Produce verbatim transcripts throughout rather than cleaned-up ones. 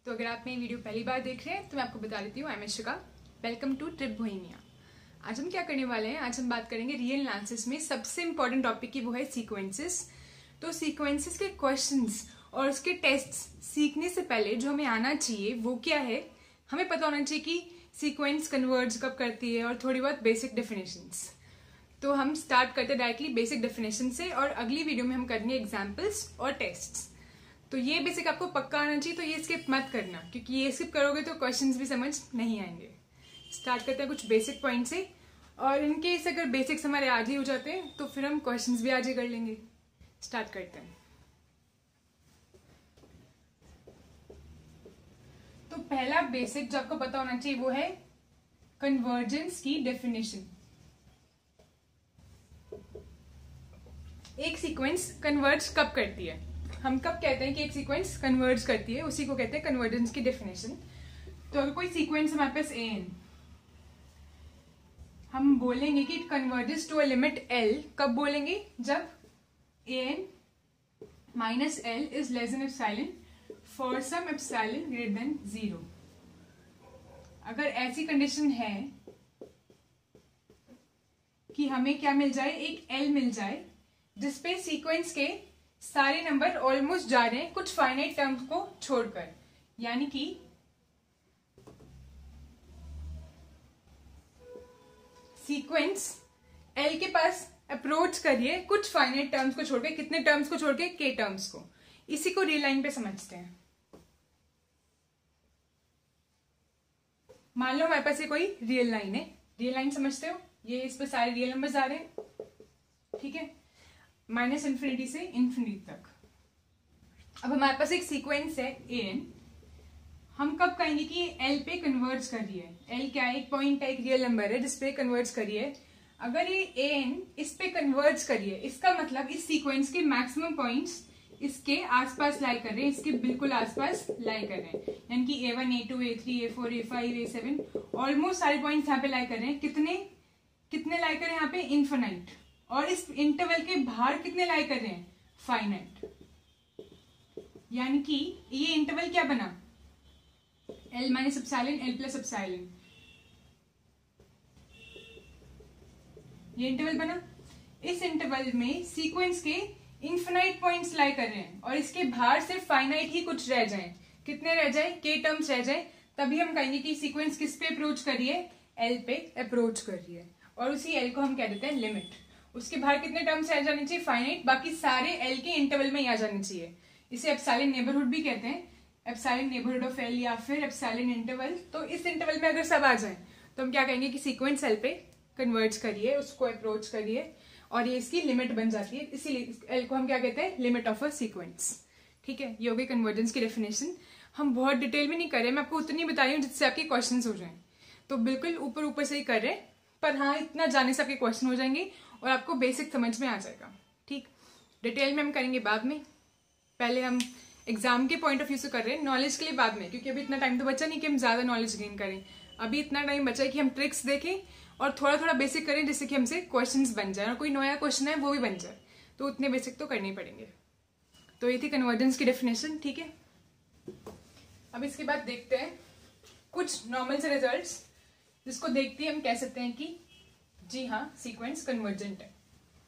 तो अगर आप मेरी वीडियो पहली बार देख रहे हैं तो मैं आपको बता देती हूँ, I am Ishika. Welcome to Trip Bohemia. आज हम क्या करने वाले हैं, आज हम बात करेंगे रियल एनालिसिस में सबसे इंपॉर्टेंट टॉपिक की, वो है सीक्वेंसेस। तो सीक्वेंसेस के क्वेश्चंस और उसके टेस्ट्स सीखने से पहले जो हमें आना चाहिए वो क्या है, हमें पता होना चाहिए कि सीक्वेंस कन्वर्ज कब करती है और थोड़ी बहुत बेसिक डेफिनेशंस। तो हम स्टार्ट करते हैं डायरेक्टली बेसिक डेफिनेशन से, और अगली वीडियो में हम करेंगे एग्जाम्पल्स और टेस्ट्स। तो ये बेसिक आपको पक्का आना चाहिए, तो ये स्किप मत करना, क्योंकि ये स्किप करोगे तो क्वेश्चंस भी समझ नहीं आएंगे। स्टार्ट करते हैं कुछ बेसिक पॉइंट से, और इनके से अगर बेसिक्स हमारे आज ही हो जाते हैं तो फिर हम क्वेश्चंस भी आज ही कर लेंगे। स्टार्ट करते हैं। तो पहला बेसिक जो आपको पता होना चाहिए वो है कन्वर्जेंस की डेफिनेशन। एक सीक्वेंस कन्वर्ज कब करती है, हम कब कहते हैं कि एक सीक्वेंस कन्वर्ज करती है, उसी को कहते हैं कन्वर्जेंस की डेफिनेशन। तो अगर कोई सीक्वेंस हमारे पास ए एन, हम बोलेंगे कि it converges to a limit L. कब बोलेंगे, जब A N minus L is less than epsilon for some epsilon greater than zero. अगर ऐसी कंडीशन है कि हमें क्या मिल जाए, एक एल मिल जाए जिसपे सीक्वेंस के सारे नंबर ऑलमोस्ट जा रहे हैं कुछ फाइनाइट टर्म्स को छोड़कर, यानी कि सीक्वेंस एल के पास अप्रोच करिए कुछ फाइनाइट टर्म्स को छोड़कर। कितने टर्म्स को छोड़कर, के टर्म्स को। इसी को रियल लाइन पे समझते हैं। मान लो हमारे पास ये कोई रियल लाइन है, रियल लाइन समझते हो, ये इस पे सारे रियल नंबर्स आ रहे हैं, ठीक है, माइनस इन्फिनिटी से इन्फिनिटी तक। अब हमारे पास एक सीक्वेंस है ए एन, हम कब कहेंगे कि एल पे कन्वर्ज कर रही है। एल क्या है, एक पॉइंट है, एक रियल नंबर है जिसपे कन्वर्ज करिए। अगर ये ए एन इस पे कन्वर्ज करिए, इसका मतलब इस सीक्वेंस के मैक्सिमम पॉइंट्स इसके आसपास लाई कर रहे हैं, इसके बिल्कुल आसपास लाई कर रहे हैं, यानी कि ए one, A two, A three, A four, A five, A seven, almost सारे पॉइंट्स यहाँ पे लाई कर रहे हैं। कितने कितने लाई कर रहे हैं यहाँ पे, इन्फिनाइट। और इस इंटरवल के बाहर कितने लाई कर रहे हैं, फाइनाइट। यानी कि ये इंटरवल क्या बना, L minus epsilon, L plus epsilon, ये इंटरवल बना। इस इंटरवल में सीक्वेंस के इन्फिनाइट पॉइंट्स लाई कर रहे हैं, और इसके बाहर सिर्फ फाइनाइट ही कुछ रह जाए। कितने रह जाए, के टर्म्स रह जाए। तभी हम कहेंगे कि सीक्वेंस किस पे अप्रोच करिए, एल पे अप्रोच करिए, और उसी एल को हम कह देते हैं लिमिट। उसके बाहर कितने टर्म्स रह जाने चाहिए, फाइनाइट, बाकी सारे एल के इंटरवल में ही आ जाने चाहिए। इसे एप्सिलॉन नेबरहुड भी कहते हैं, एप्सिलॉन नेबरहुड ऑफ एल या फिर एप्सिलॉन इंटरवल। तो इस इंटरवल में अगर सब आ जाए तो हम क्या कहेंगे कि सीक्वेंस एल पे कन्वर्ज करिए, उसको अप्रोच करिए, और ये इसकी लिमिट बन जाती है। इसीलिए एल को हम क्या कहते हैं, लिमिट ऑफ अ सीक्वेंस, ठीक है। ये हो गई कन्वर्जेंस की डेफिनेशन। हम बहुत डिटेल में नहीं कर रहे, मैं आपको उतनी बता रही हूँ जिससे आपके क्वेश्चन हो जाए। तो बिल्कुल ऊपर ऊपर से ही कर रहे हैं, पर हाँ इतना जाने से आपके क्वेश्चन हो जाएंगे और आपको बेसिक समझ में आ जाएगा, ठीक। डिटेल में हम करेंगे बाद में, पहले हम एग्जाम के पॉइंट ऑफ व्यू से कर रहे हैं, नॉलेज के लिए बाद में, क्योंकि अभी इतना टाइम तो बचा नहीं कि हम ज्यादा नॉलेज गेन करें। अभी इतना टाइम बचा है कि हम ट्रिक्स देखें और थोड़ा थोड़ा बेसिक करें, जिससे कि हमसे क्वेश्चंस बन जाए, और कोई नया क्वेश्चन है वो भी बन जाए। तो उतने बेसिक तो करने ही पड़ेंगे। तो ये थी कन्वर्जेंस की डेफिनेशन, ठीक है। अब इसके बाद देखते हैं कुछ नॉर्मल से रिजल्ट्स, जिसको देखते ही हम कह सकते हैं कि जी हाँ सीक्वेंस कन्वर्जेंट है।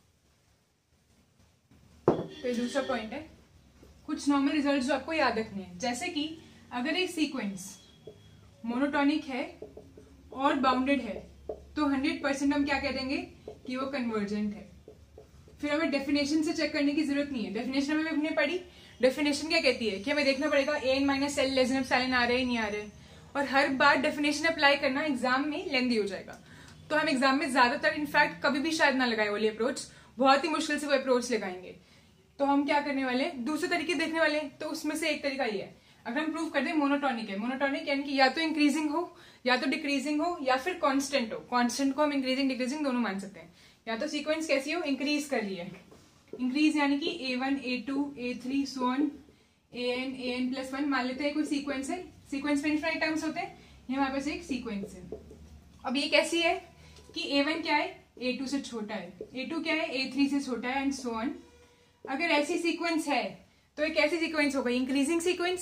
तो ये दूसरा पॉइंट है, कुछ नॉर्मल रिजल्ट जो आपको याद रखने हैं, जैसे कि अगर एक सीक्वेंस मोनोटॉनिक है और बाउंडेड है तो हंड्रेड परसेंट हम क्या कह देंगे कि वो कन्वर्जेंट है। फिर हमें डेफिनेशन से चेक करने की जरूरत नहीं है, डेफिनेशन हमें हमने पढ़ी। डेफिनेशन क्या कहती है कि हमें देखना पड़ेगा A N minus L less than epsilon आ रहे हैं नहीं आ रहे, और हर बार डेफिनेशन अप्लाई करना एग्जाम में लेंदी हो जाएगा। तो हम एग्जाम में ज्यादातर इनफैक्ट कभी भी शायद ना लगाए वाली अप्रोच, बहुत ही मुश्किल से वो अप्रोच लगाएंगे। तो हम क्या करने वाले, दूसरे तरीके देखने वाले। तो उसमें से एक तरीका ये है, अगर हम प्रूव कर दें मोनोटॉनिक है, मोनोटॉनिक यानी कि या तो इंक्रीजिंग हो या तो डिक्रीजिंग हो या फिर कांस्टेंट हो। कांस्टेंट को हम इंक्रीजिंग डिक्रीजिंग दोनों मान सकते हैं। या तो सीक्वेंस कैसी हो, इंक्रीज कर रही है, इंक्रीज यानी कि ए one, A two, A three, so on, A N, A N plus one मान लेते हैं कोई सीक्वेंस है। सीक्वेंस में इनफाइनाइट टर्म्स होते हैं, ये हमारे पास एक सीक्वेंस है। अब ये कैसी है कि ए वन क्या है, ए टू से छोटा है, ए टू क्या है, ए थ्री से छोटा है, एंड सो ऑन। अगर ऐसी सीक्वेंस है तो एक ऐसी सीक्वेंस हो गई इंक्रीजिंग सीक्वेंस।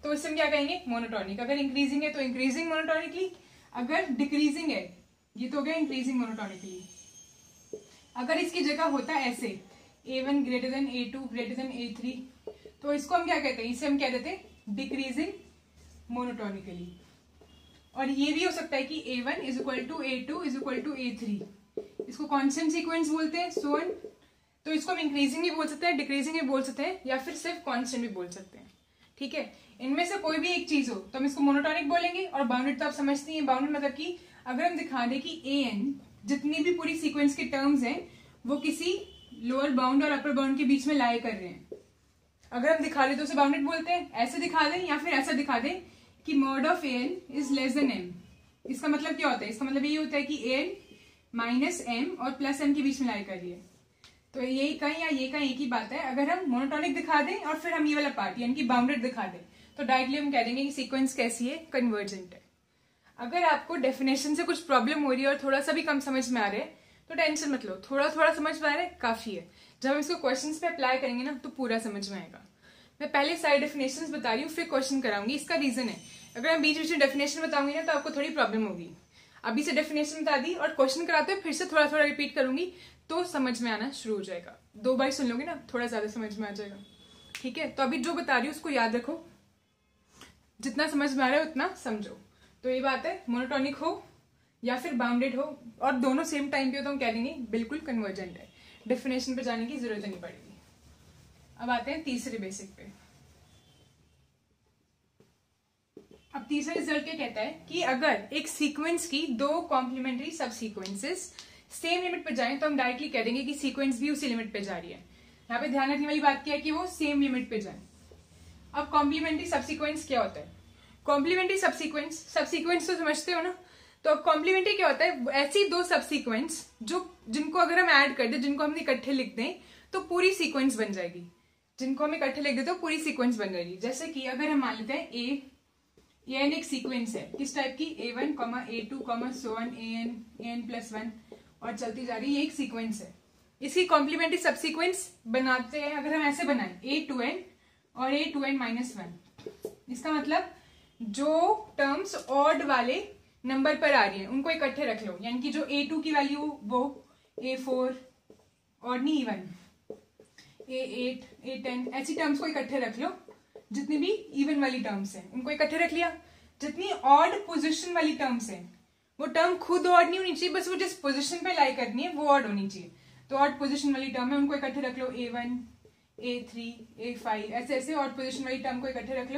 तो इससे हम क्या कहेंगे, मोनोटॉनिक। अगर इंक्रीजिंग है तो इंक्रीजिंग मोनोटॉनिकली, अगर डिक्रीजिंग है, ये तो हो गया इंक्रीजिंग मोनोटॉनिकली। अगर इसकी जगह होता ऐसे A one greater than A two greater than A three, तो इसको हम क्या कहते हैं, इसे हम क्या देते हैं डिक्रीजिंग मोनोटॉनिकली। और ये भी हो सकता है कि ए one is equal to a two is equal to A three, इसको कांस्टेंट सीक्वेंस बोलते हैं, सो ऑन। तो इसको हम इंक्रीजिंग भी बोल सकते हैं, डिक्रीजिंग भी बोल सकते हैं, या फिर सिर्फ कांस्टेंट भी बोल सकते हैं। ठीक है, इनमें से कोई भी एक चीज हो तो हम इसको मोनोटॉनिक बोलेंगे। और बाउंडेड तो आप समझते हैं, बाउंडेड मतलब कि अगर हम दिखा दें कि ए एन जितनी भी पूरी सीक्वेंस के टर्म्स हैं वो किसी लोअर बाउंड और अपर बाउंड के बीच में लाई कर रहे हैं, अगर हम दिखा दें तो उसे बाउंडेड बोलते हैं। ऐसे दिखा दें या फिर ऐसा दिखा दें कि mod of a n is less than m, इसका मतलब क्या होता है, इसका मतलब ये होता है कि ए एन माइनस एम और प्लस एम के बीच में लाई कर रही है। तो यही कहीं या ये कहीं एक ही बात है। अगर हम मोनोटॉनिक दिखा दें और फिर हम ये वाला पार्ट यानी कि बाउंडेड दिखा दें तो डायरेक्टली हम कह देंगे कि सीक्वेंस कैसी है, कन्वर्जेंट है। अगर आपको डेफिनेशन से कुछ प्रॉब्लम हो रही है और थोड़ा सा भी कम समझ में आ रहा है तो टेंशन मत लो, थोड़ा थोड़ा समझ में आ रहा है काफी है। जब हम इसको क्वेश्चंस पे अप्लाई करेंगे ना तो पूरा समझ में आएगा। मैं पहले सारी डेफिनेशंस बता रही हूँ फिर क्वेश्चन कराऊंगी। इसका रीजन है अगर मैं बीच बीच में डेफिनेशन बताऊंगी ना तो आपको थोड़ी प्रॉब्लम होगी। अभी से डेफिनेशन बता दी और क्वेश्चन कराते हुए फिर से थोड़ा थोड़ा रिपीट करूंगी तो समझ में आना शुरू हो जाएगा। दो बार सुन लोगे ना थोड़ा ज्यादा समझ में आ जाएगा। ठीक है, तो अभी जो बता रही हूँ उसको याद रखो, जितना समझ में आ रहा है उतना समझो। तो ये बात है, मोनोटॉनिक हो या फिर बाउंडेड हो और दोनों सेम टाइम पे हो तो हम कह देंगे बिल्कुल कन्वर्जेंट है। डेफिनेशन पे जाने की जरूरत नहीं पड़ेगी। अब आते हैं तीसरे बेसिक पे। अब तीसरा रिजल्ट क्या कहता है कि अगर एक सीक्वेंस की दो कॉम्प्लीमेंट्री सब सीक्वेंसेस सेम लिमिट पे जाएं तो हम डायरेक्टली कह देंगे कि सीक्वेंस भी उसी लिमिट पे जा रही है। यहाँ पे ध्यान रखने वाली बात क्या है कि वो सेम लिमिट पे जाए। अब कॉम्प्लीमेंट्री सबसीक्वेंस क्या होता है? कॉम्प्लीमेंट्री सबसीक्वेंस, सबसीक्वेंस तो समझते हो ना, तो अब कॉम्प्लीमेंट्री क्या होता है, ऐसी दो सबसीक्वेंस जो जिनको अगर हम ऐड कर दें, जिनको हम इकट्ठे लिख दें तो पूरी सीक्वेंस बन जाएगी। जिनको हम इकट्ठे लिख देते तो पूरी सीक्वेंस बन जाएगी। जैसे कि अगर हम मान लेते हैं ए ए एन एक सीक्वेंस है, किस टाइप की, a one comma a two comma so on a N A N plus one और चलती जा रही है, ये एक सीक्वेंस है। इसकी कॉम्प्लीमेंट्री सबसीक्वेंस बनाते हैं अगर हम ऐसे बनाएं ए टू एन और a two n minus one. इसका मतलब जो टर्म्स ऑड वाले नंबर पर आ रही है उनको इकट्ठे रख लो, यानी कि जो ए टू की वैल्यू वो ए फोर और नहीं even a eight a ten, ऐसी टर्म्स को इकट्ठे रख लो। जितनी भी इवन वाली टर्म्स हैं उनको इकट्ठे रख लिया। जितनी ऑड पोजीशन वाली टर्म्स हैं वो टर्म खुद ऑड नहीं होनी चाहिए, बस वो जिस पोजीशन पे लाई करनी है वो ऑड होनी चाहिए। तो ऑड पोजीशन वाली टर्म है उनको इकट्ठे रख लो, a one a three a five, ऐसे ऐसे ऑड पोजीशन वाली टर्म को इकट्ठे रख लो।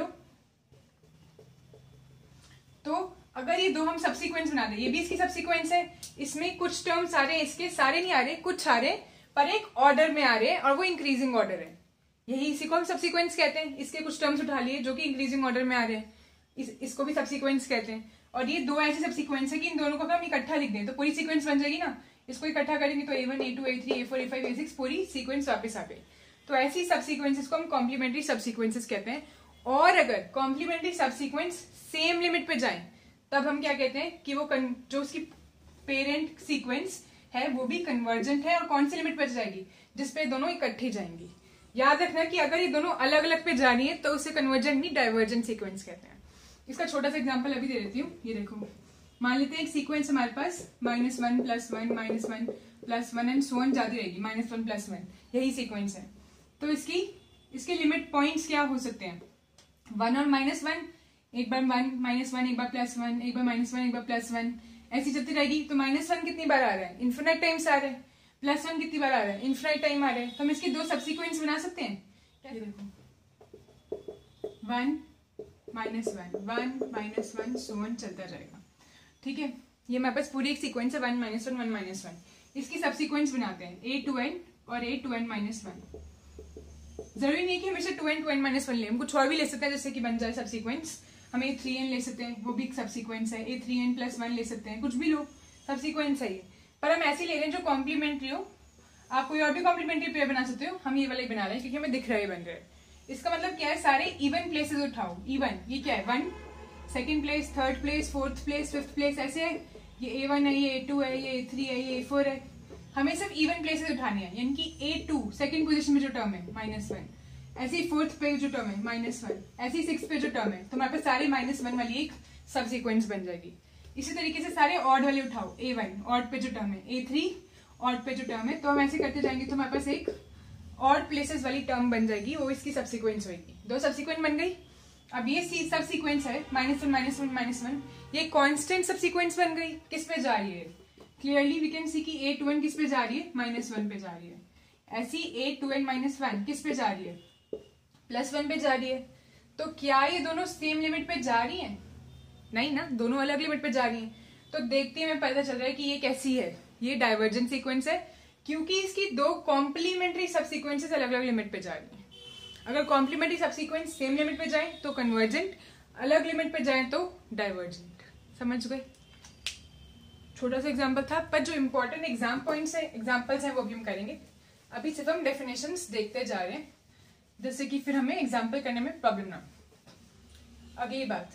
तो अगर ये दो हम सबसीक्वेंस बना दें, ये भी इसकी सबसीक्वेंस है, इसमें कुछ टर्म्स आ रहे हैं, इसके सारे नहीं आ रहे, कुछ आ रहे हैं पर एक ऑर्डर में आ रहे हैं और वो इंक्रीजिंग ऑर्डर है, यही इसी को हम सबसीक्वेंस कहते हैं। इसके कुछ टर्म्स उठा लिए जो कि इंक्रीजिंग ऑर्डर में आ रहे हैं, इस, इसको भी सबसीक्वेंस कहते हैं। और ये दो ऐसे सबसीक्वेंस है कि इन दोनों को अगर हम इकट्ठा लिख दें तो पूरी सीक्वेंस बन जाएगी ना। इसको इकट्ठा करेंगे तो a one A two A three A four A five a six पूरी सीक्वेंस वापस आ गई। तो ऐसी सबसीक्वेंसेस को हम कॉम्प्लीमेंट्री सबसीक्वेंसेस कहते हैं। और अगर कॉम्प्लीमेंट्री सबसीक्वेंस सेम लिमिट पे जाए तब हम क्या कहते हैं कि वो जो उसकी पेरेंट सीक्वेंस है वो भी कन्वर्जेंट है। और कौन सी लिमिट पे जाएगी, जिसपे दोनों इकट्ठी जाएंगी। याद रखना कि अगर ये दोनों अलग अलग पे जा रही है तो उसे कन्वर्जेंट नहीं डाइवर्जेंट सीक्वेंस कहते हैं। इसका छोटा सा एग्जांपल अभी दे देती हूँ। ये देखो, मान लेते हैं एक सीक्वेंस हमारे पास minus one plus one minus one plus one and so on जाती रहेगी, माइनस वन प्लस वन, यही सीक्वेंस है। तो इसकी इसके लिमिट पॉइंट्स क्या हो सकते हैं, वन और माइनस वन, एक बार वन माइनस वन, एक बार प्लस वन, एक बार माइनस वन, एक बार प्लस वन, ऐसी चलती रहेगी। तो माइनस वन कितनी बार आ रहा है, इन्फिनाइट टाइम्स आ रहा है। प्लस वन कितनी बार आ रहा है, इन्फिनाइट टाइम आ रहा है। तो हम इसकी दो सबसीक्वेंस बना सकते हैं। ये देखो, one minus one, one minus one, so on चलता जाएगा। ठीक है, ये मेरे पास पूरी एक सीक्वेंस है, one minus one, one minus one. इसकी सबसीक्वेंस बनाते हैं ए टू एन और a two n minus one. जरूरी नहीं कि हमेशा two n two n minus one ले, हम कुछ और भी ले सकते हैं जैसे कि बन जाए सबसीक्वेंस। हम ए थ्री एन ले सकते हैं, वो भी एक सबसीक्वेंस है। A three n plus one ले सकते हैं, कुछ भी लो, सबसीक्वेंस है ये। पर हम ऐसे ले रहे हैं जो कॉम्प्लीमेंट्री हो। आप कोई और भी कॉम्प्लीमेंट्री पेयर बना सकते हो, हम ये वाला ही बना रहे हैं क्योंकि हमें दिख रहा है बन रहा है। इसका मतलब क्या है, सारे इवन प्लेसेस उठाओ। इवन ये क्या है, one, second place, third place, fourth place, fifth place, ऐसे है। ये ए वन है, ये ए टू है, ये ए थ्री है, ये ए फोर है। हमें सिर्फ इवन प्लेसेस उठाने हैं, यानी कि ए टू सेकंड पोजीशन में जो टर्म है माइनस वन, ऐसी फोर्थ पे जो टर्म है माइनस वन, ऐसी सिक्स पे जो टर्म है तो हमारे पास सारे माइनस वन वाली एक सब सीक्वेंस बन जाएगी। इसी तरीके से सारे ऑड वाले उठाओ, ए वन ऑड पे जो टर्म है, ए थ्री ऑड पे जो टर्म है, तो हम ऐसे करते जाएंगे तो हमारे पास एक ऑड प्लेसेस वाली टर्म बन जाएगी, वो इसकी सबसीक्वेंस होगी। दो सबसीक्वेंस बन गई। अब ये सी सब सीक्वेंस है minus one minus one minus one, ये कांस्टेंट सब सीक्वेंस बन गई। किस पे जा रही है? क्लियरली वी कैन सी कि ए टू एन किस पे जा रही है? माइनस वन पे जा रही है। ऐसी a two n minus one किस पे जा रही है? प्लस वन पे जा रही है। तो क्या ये दोनों सेम लिमिट पे जा रही है? नहीं ना, दोनों अलग लिमिट पे जा रही है। तो देखते ही हमें पता चल रहा है कि ये कैसी है, ये डाइवर्जेंट सीक्वेंस है, क्योंकि इसकी दो कॉम्प्लीमेंट्री सब सीक्वेंसेस अलग अलग लिमिट पे जा रही है। अगर कॉम्प्लीमेंट्री सब सीक्वेंस सेम लिमिट पे जाए तो कन्वर्जेंट, अलग लिमिट पे जाए तो डाइवर्जेंट। समझ गए? छोटा सा एग्जांपल था, पर जो इंपॉर्टेंट एग्जाम पॉइंट्स है, एग्जांपल्स हैं, वो भी हम करेंगे। अभी सिर्फ हम डेफिनेशंस देखते जा रहे हैं, जिससे कि फिर हमें एग्जाम्पल करने में प्रॉब्लम ना। अगली बात,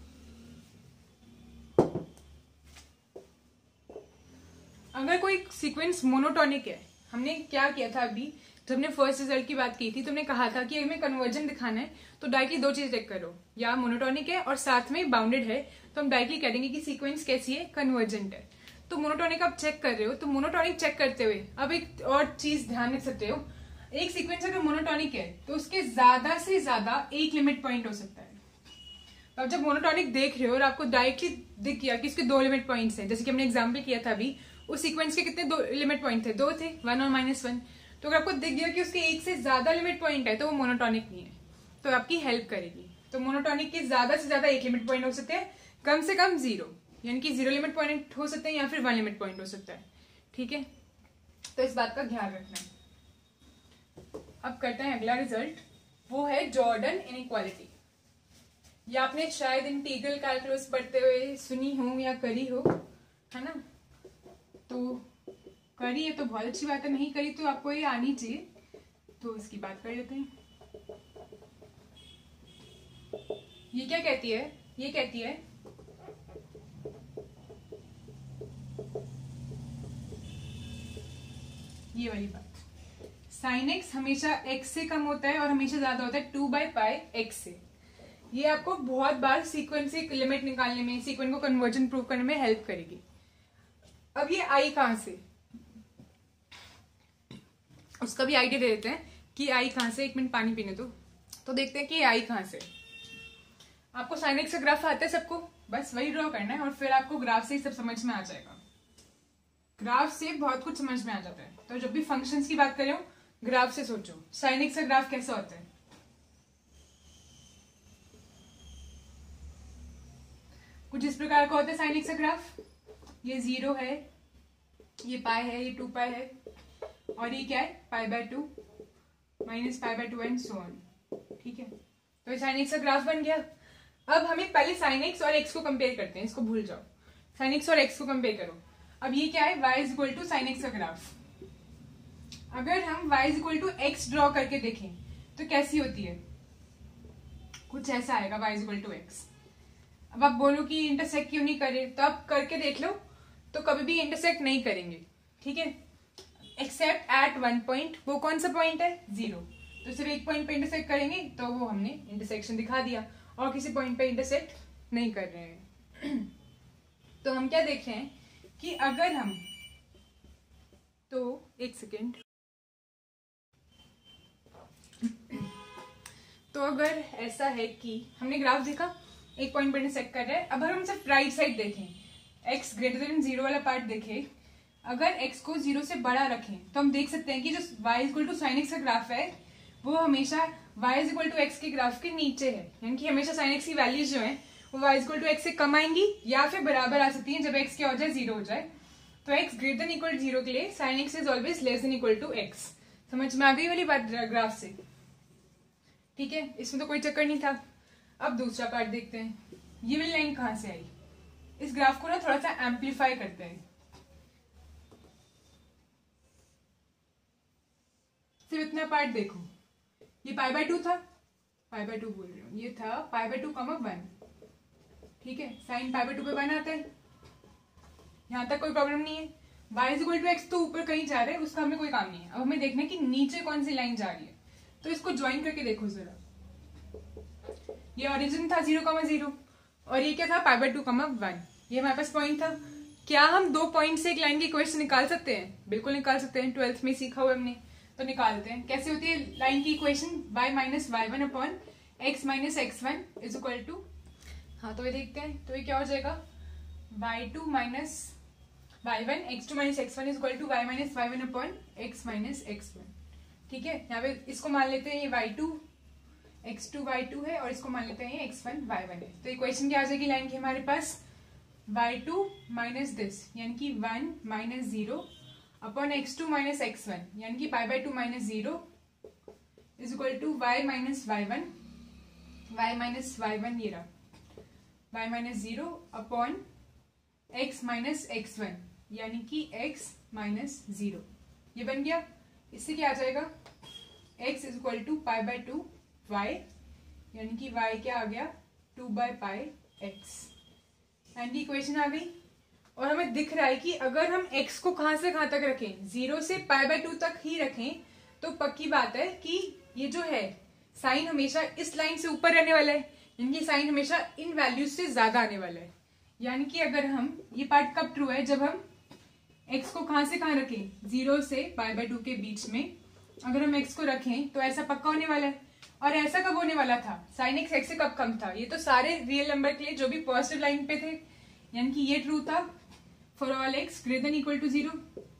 अगर कोई सीक्वेंस मोनोटोनिक है, हमने क्या किया था अभी जब हमने फर्स्ट रिजल्ट की बात की थी, तो हमने कहा था कि हमें कन्वर्जन दिखाना है तो डायरेक्टली दो चीज चेक करो, या मोनोटोनिक है और साथ में बाउंडेड है, तो हम डायरेक्टली कह देंगे कि सीक्वेंस कैसी है? कन्वर्जेंट है। तो मोनोटोनिक आप चेक कर रहे हो, तो मोनोटोनिक चेक करते हुए अब एक और चीज ध्यान रख सकते हो, एक सीक्वेंस अगर मोनोटोनिक है तो उसके ज्यादा से ज्यादा एक लिमिट पॉइंट हो सकता है। तो अब जब मोनोटोनिक देख रहे हो और आपको डायरेक्टली दिख गया कि इसके दो लिमिट पॉइंट्स हैं, जैसे कि हमने एग्जांपल किया था अभी, उस सीक्वेंस के कितने दो लिमिट पॉइंट थे? दो थे, वन और माइनस वन। तो अगर आपको दिख गया कि उसके एक से ज्यादा लिमिट पॉइंट है तो वो मोनोटोनिक नहीं है, तो आपकी हेल्प करेगी। तो मोनोटोनिक के ज्यादा से ज्यादा एक लिमिट पॉइंट हो सकते हैं, कम से कम जीरो, यानी कि जीरो लिमिट पॉइंट हो सकते हैं या फिर वन लिमिट पॉइंट हो सकता है। ठीक है, तो इस बात का ध्यान रखना है। अब करते हैं अगला रिजल्ट, वो है जॉर्डन इनइक्वालिटी। ये आपने शायद इंटीग्रल कैलकुलस पढ़ते हुए सुनी हो या करी हो, है ना? तो करी है तो बहुत अच्छी बात है, नहीं करी तो आपको ये आनी चाहिए। तो इसकी बात कर लेते हैं। ये क्या कहती है? ये कहती है ये वाली बात, साइन एक्स हमेशा एक्स से कम होता है और हमेशा ज्यादा होता है टू बाई पाई एक्स से। ये आपको बहुत बार सीक्वेंस से लिमिट निकालने में, सीक्वेंस को कन्वर्जन प्रूव करने में हेल्प करेगी। अब ये आई कहां से, उसका भी आइडिया दे देते हैं कि आई कहां से। एक मिनट पानी पीने दो, तो देखते हैं कि आई कहां से। आपको साइन एक्स का ग्राफ आता है सबको, बस वही ड्रॉ करना है और फिर आपको ग्राफ से ही सब समझ में आ जाएगा। ग्राफ से बहुत कुछ समझ में आ जाता है। तो जब भी फंक्शंस की बात करें ग्राफ से सोचो, साइन एक्स का ग्राफ कैसा होता है? कुछ इस प्रकार का होता है साइन एक्स का ग्राफ। ये जीरो है, ये पाई है, ये टू पाई है, और ये क्या है? Pi by two minus pi by two and so on. ठीक है, तो ये साइन एक्स का ग्राफ बन गया। अब हमें पहले साइन एक्स और एक्स को कंपेयर करते हैं, इसको भूल जाओ, साइन एक्स और एक्स को कंपेयर करो। अब ये क्या है? y is equal to sine x का ग्राफ। अगर हम y is equal to x draw करके देखें तो कैसी होती है? कुछ ऐसा आएगा, y is equal to x. अब आप बोलो कि इंटरसेक्ट क्यों नहीं करे, तो आप करके देख लो, तो कभी भी इंटरसेक्ट नहीं करेंगे। ठीक है, एक्सेप्ट एट वन पॉइंट। वो कौन सा पॉइंट है? जीरो। तो सिर्फ एक पॉइंट पे इंटरसेक्ट करेंगे तो वो हमने इंटरसेक्शन दिखा दिया, और किसी पॉइंट पे इंटरसेक्ट नहीं कर रहे हैं। तो हम क्या देख रहे हैं कि अगर हम, तो एक सेकेंड, तो अगर ऐसा है कि हमने ग्राफ देखा, एक पॉइंट पर इंटरसेक्ट कर रहे हैं। अब हम सिर्फ राइट साइड देखें, x ग्रेटर देन जीरो वाला पार्ट देखें, अगर x को जीरो से बड़ा रखें तो हम देख सकते हैं कि जो y is equal to sine x का ग्राफ है वो हमेशा y is equal to x के ग्राफ के नीचे है, यानी कि हमेशा साइन एक्स की वैल्यूज जो है वो y is equal to x से कम आएंगी या फिर बराबर आ सकती है जब x क्या हो जाए? जीरो हो जाए। तो x greater than equal zero के लिए sine x is always less than equal to x. समझ में आ गई वाली बात ग्राफ से? ठीक है, इसमें तो कोई चक्कर नहीं था। अब दूसरा पार्ट देखते हैं, ये वाली लाइन कहां से आई? इस ग्राफ को ना थोड़ा सा एम्पलीफाई करते हैं। सिर्फ इतना पार्ट देखो, ये पाई बाय टू था, पाई बाय टू बोल रही हूँ, ये था pi by two comma one. ठीक है, साइन पाई बाय टू पे वन आता है, यहां तक कोई प्रॉब्लम नहीं है। y is equal to x तो ऊपर कहीं जा रहा है, उसका हमें कोई काम नहीं है। अब हमें देखना है कि नीचे कौन सी लाइन जा रही है। तो इसको ज्वाइन करके देखो जरा। ये ओरिजिन था जीरो कॉमा जीरो और ये क्या था pi by two comma one, ये हमारे पास पॉइंट था। क्या हम दो पॉइंट से एक लाइन की इक्वेशन निकाल सकते हैं? बिल्कुल निकाल सकते हैं, ट्वेल्थ में सीखा हुआ हमने, तो निकालते हैं। कैसे होती है लाइन की equation? y minus y one upon x minus x one is equal to, हाँ तो ये देखते हैं, तो ये क्या हो जाएगा y two minus y one x two minus x one is equal to y minus y one upon x minus x one. ठीक है, यहाँ पे इसको मान लेते हैं ये y two x two y two है और इसको मान लेते हैं ये एक्स वन वाई वन है। तो इक्वेशन क्या आ जाएगी लाइन की हमारे पास? वाई टू माइनस दिस यानी कि one minus zero upon x two minus x one यानी कि pi by two minus zero is equal to y minus y one, y minus y one ये रहा, y minus zero upon x minus x one यानी कि x minus zero. ये बन गया। इससे क्या आ जाएगा? x is equal to pi by two y यानी कि y क्या आ गया two by pi x, and equation आ गई। और हमें दिख रहा है कि अगर हम x को कहां से कहां तक रखें, जीरो से पाई बाय टू तक ही रखें, तो पक्की बात है कि ये जो है साइन हमेशा इस लाइन से ऊपर रहने वाला है, यानी कि साइन हमेशा इन वैल्यूज से ज्यादा आने वाला है। यानी कि अगर हम, ये पार्ट कब ट्रू है? जब हम x को कहां से कहां रखें, जीरो से पाई बाय टू के बीच में अगर हम x को रखें तो ऐसा पक्का होने वाला है। और ऐसा कब होने वाला था? साइन एक्स एक्स से कब कम था? ये तो सारे रियल नंबर के लिए जो भी पॉजिटिव लाइन पे थे, यानी कि ये ट्रू था for all x greater than equal to zero.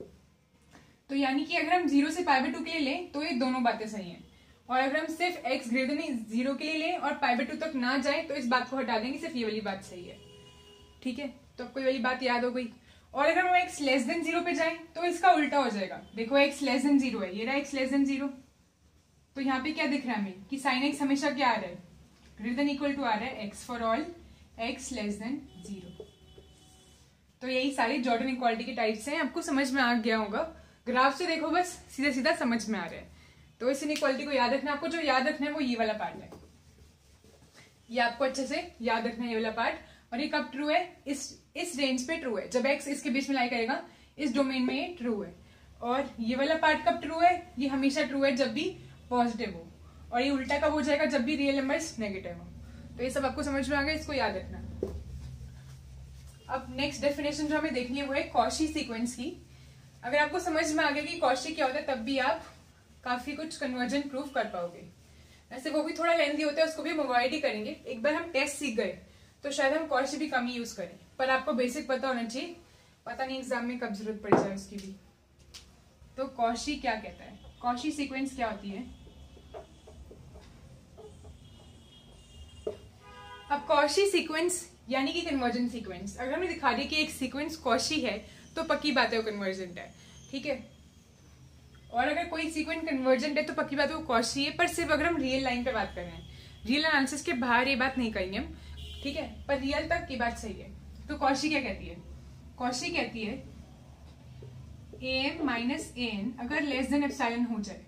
तो यानी कि अगर हम जीरो से पाई बाय टू के लिए लें तो ये दोनों बातें सही हैं, और अगर हम सिर्फ x ग्रेटर देन जीरो के लिए लें और पाई बाय टू तक ना जाए तो इस बात को हटा देंगे, सिर्फ ये वाली बात सही है। ठीक है, तो आपको ये वाली बात याद हो गई। और अगर हम x लेस देन जीरो पे जाएं तो इसका उल्टा हो जाएगा। देखो x लेस देन जीरो है, ये रहा x लेस देन जीरो, तो यहाँ पे क्या दिख रहा है हमें कि साइन x हमेशा क्या आ रहा है? ग्रेटर देन इक्वल टू आ रहा है x for all x less than zero. तो यही सारी जॉर्डन इक्वालिटी के टाइप्स हैं। आपको समझ में आ गया होगा, ग्राफ से देखो बस सीधा सीधा समझ में आ रहा है। तो इस इनइक्वालिटी को याद रखना, आपको जो याद रखना है वो ये वाला पार्ट है, ये आपको अच्छे से याद रखना है ये वाला पार्ट। और ये कब ट्रू है? इस इस रेंज पे ट्रू है, जब x इसके बीच में लाई करेगा इस डोमेन में ये ट्रू है। और ये वाला पार्ट कब ट्रू है? ये हमेशा ट्रू है जब भी पॉजिटिव हो, और ये उल्टा कब हो जाएगा? जब भी रियल नंबर्स नेगेटिव हो। तो ये सब आपको समझ में आ गया, इसको याद रखना। अब नेक्स्ट डेफिनेशन जो हमें देखनी है वो है कॉशी सीक्वेंस की। अगर आपको समझ में आ गया कि कॉशी क्या होता है तब भी आप काफी कुछ कन्वर्जन प्रूफ कर पाओगे। वैसे वो भी थोड़ा लेंथी होता है, उसको भी हम अवॉइड ही करेंगे। एक बार हम टेस्ट सीख गए तो शायद हम कॉशी भी कम ही यूज करें, पर आपको बेसिक पता होना चाहिए। पता नहीं एग्जाम में कब जरूरत पड़ जाए उसकी भी। तो कॉशी क्या कहता है? कॉशी सीक्वेंस क्या होती है? अब कॉशी सीक्वेंस यानी कि कन्वर्जन सीक्वेंस। अगर हमें दिखा दिया कि एक सीक्वेंस कॉशी है तो पक्की बात है वो कन्वर्जेंट है। ठीक है, और अगर कोई सीक्वेंस कन्वर्जेंट है तो पक्की बात है वो कॉशी है, पर सिर्फ अगर हम रियल लाइन पे बात कर रहे हैं। रियल एनालिसिस के बाहर ये बात नहीं करेंगे हम, ठीक है, पर रियल तक की बात सही है। तो कॉशी क्या कहती है? कॉशी कहती है a m minus a n अगर लेस देन एप्सिलॉन हो जाए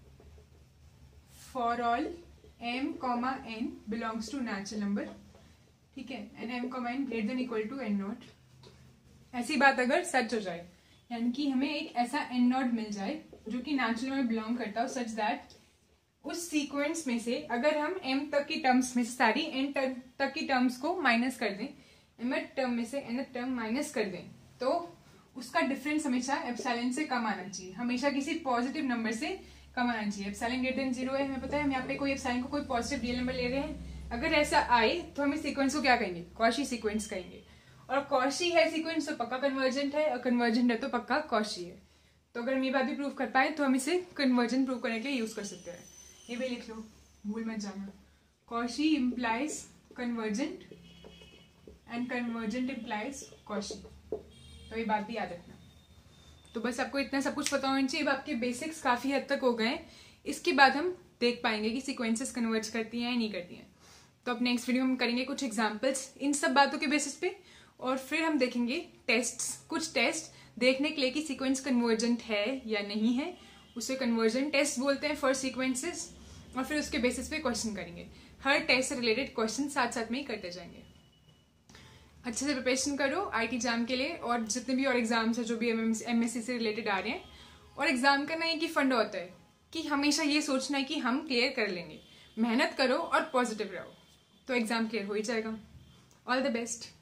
for all m comma n belongs to natural number, ठीक है, and m comma n greater than equal to n naught. ऐसी बात अगर सच हो जाए, यानी कि हमें एक ऐसा एन नॉट मिल जाए जो कि नेचुरल में बिलोंग करता हो, सच दैट उस सीक्वेंस में से अगर हम एम तक की टर्म्स में से सारी एन तक की टर्म्स को माइनस कर दें, एम टर्म में से एन टर्म माइनस कर दें, तो उसका डिफरेंस हमेशा एप्सिलॉन से कम आना चाहिए, हमेशा किसी पॉजिटिव नंबर से कम आना चाहिए। एप्सिलॉन ग्रेटर देन जीरो है, हमें पता है हम यहाँ पे कोई एप्सिलॉन को कोई पॉजिटिव रियल नंबर ले रहे हैं। अगर ऐसा आए तो हम इस सीक्वेंस को क्या कहेंगे? कॉशी सीक्वेंस कहेंगे। और कॉशी है सीक्वेंस तो पक्का कन्वर्जेंट है, और कन्वर्जेंट है तो पक्का कॉशी है। तो अगर हम ये बात भी प्रूव कर पाए तो हम इसे कन्वर्जन प्रूव करने के लिए यूज कर सकते हैं। ये भी लिख लो, भूल मत जाना। Cauchy implies convergent and convergent implies Cauchy. तो ये बात भी याद रखना। तो बस आपको इतना सब कुछ पता होना चाहिए। अब आपके बेसिक्स काफी हद तक हो गए हैं। इसके बाद हम देख पाएंगे कि सीक्वेंसेस कन्वर्ज करती हैं या नहीं करती हैं। तो अब नेक्स्ट वीडियो में हम करेंगे कुछ एग्जाम्पल्स इन सब बातों के बेसिस पे, और फिर हम देखेंगे टेस्ट्स, कुछ टेस्ट देखने के लिए कि सीक्वेंस कन्वर्जेंट है या नहीं है। उसे कन्वर्जन टेस्ट बोलते हैं फॉर सीक्वेंसेस, और फिर उसके बेसिस पे क्वेश्चन करेंगे। हर टेस्ट से रिलेटेड क्वेश्चन साथ साथ में ही करते जाएंगे। अच्छे से प्रिपरेशन करो आईटी एग्जाम के लिए, और जितने भी और एग्जाम्स है जो भी एमएससी से रिलेटेड आ रहे हैं। और एग्जाम करना एक ही फंड होता है, कि हमेशा ये सोचना है कि हम क्लियर कर लेंगे। मेहनत करो और पॉजिटिव रहो, तो एग्जाम क्लियर हो ही जाएगा। All the best.